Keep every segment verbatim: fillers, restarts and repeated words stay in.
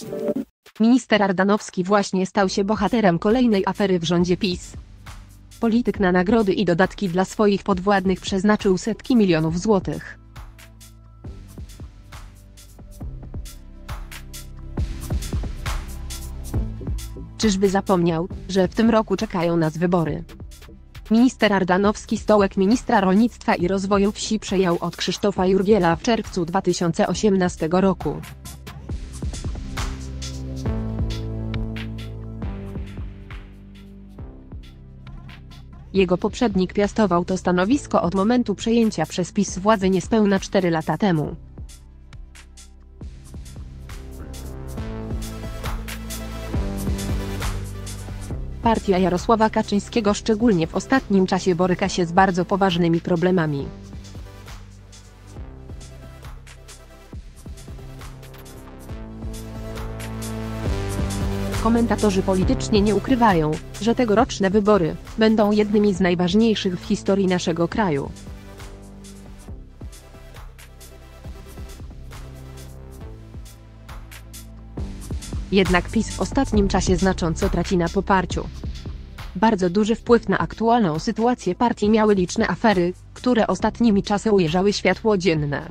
Minister Ardanowski właśnie stał się bohaterem kolejnej afery w rządzie PiS. Polityk na nagrody i dodatki dla swoich podwładnych przeznaczył setki milionów złotych. Czyżby zapomniał, że w tym roku czekają nas wybory? Minister Ardanowski stołek ministra rolnictwa i rozwoju wsi przejął od Krzysztofa Jurgiela w czerwcu dwa tysiące osiemnastego roku. Jego poprzednik piastował to stanowisko od momentu przejęcia przez PiS władzy niespełna cztery lata temu. Partia Jarosława Kaczyńskiego szczególnie w ostatnim czasie boryka się z bardzo poważnymi problemami. Komentatorzy polityczni nie ukrywają, że tegoroczne wybory będą jednymi z najważniejszych w historii naszego kraju. Jednak PiS w ostatnim czasie znacząco traci na poparciu. Bardzo duży wpływ na aktualną sytuację partii miały liczne afery, które ostatnimi czasy ujrzały światło dzienne.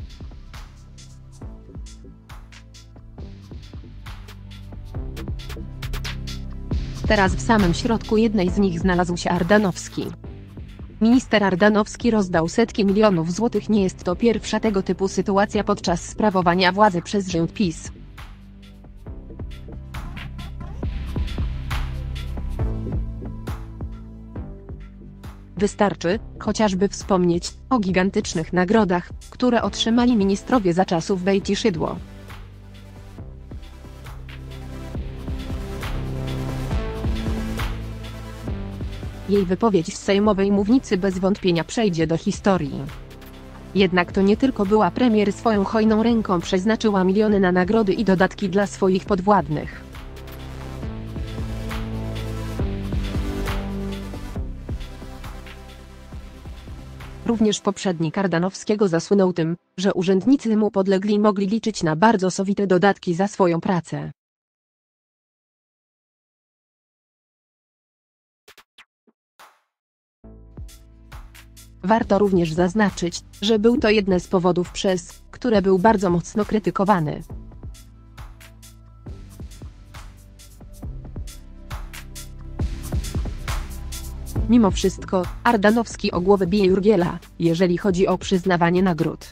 Teraz w samym środku jednej z nich znalazł się Ardanowski. Minister Ardanowski rozdał setki milionów złotych. Nie jest to pierwsza tego typu sytuacja podczas sprawowania władzy przez rząd PiS. Wystarczy chociażby wspomnieć o gigantycznych nagrodach, które otrzymali ministrowie za czasów Beaty Szydło. Jej wypowiedź z sejmowej mównicy bez wątpienia przejdzie do historii. Jednak to nie tylko była premier, swoją hojną ręką przeznaczyła miliony na nagrody i dodatki dla swoich podwładnych. Również poprzednik Ardanowskiego zasłynął tym, że urzędnicy mu podlegli mogli liczyć na bardzo sowite dodatki za swoją pracę. Warto również zaznaczyć, że był to jeden z powodów, przez które był bardzo mocno krytykowany. Mimo wszystko, Ardanowski o głowę bije Jurgiela, jeżeli chodzi o przyznawanie nagród.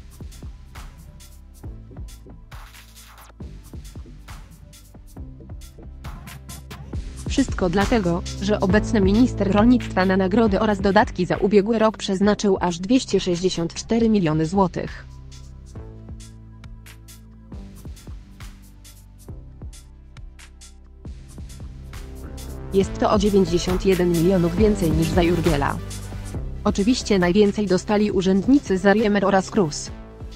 Wszystko dlatego, że obecny minister rolnictwa na nagrody oraz dodatki za ubiegły rok przeznaczył aż dwieście sześćdziesiąt cztery miliony złotych. Jest to o dziewięćdziesiąt jeden milionów więcej niż za Jurgiela. Oczywiście najwięcej dostali urzędnicy z Ariemer oraz K R U S.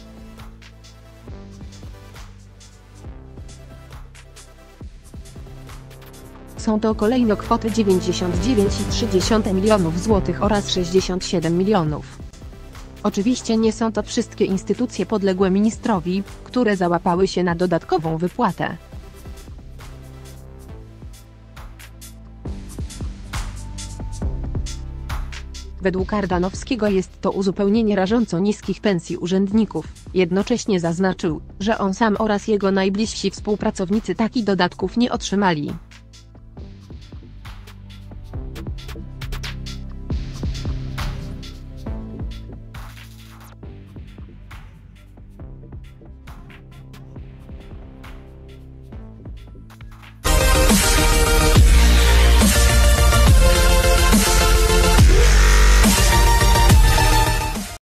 Są to kolejno kwoty dziewięćdziesiąt dziewięć przecinek trzy milionów złotych oraz sześćdziesiąt siedem milionów. Oczywiście nie są to wszystkie instytucje podległe ministrowi, które załapały się na dodatkową wypłatę. Według Ardanowskiego jest to uzupełnienie rażąco niskich pensji urzędników. Jednocześnie zaznaczył, że on sam oraz jego najbliżsi współpracownicy takich dodatków nie otrzymali.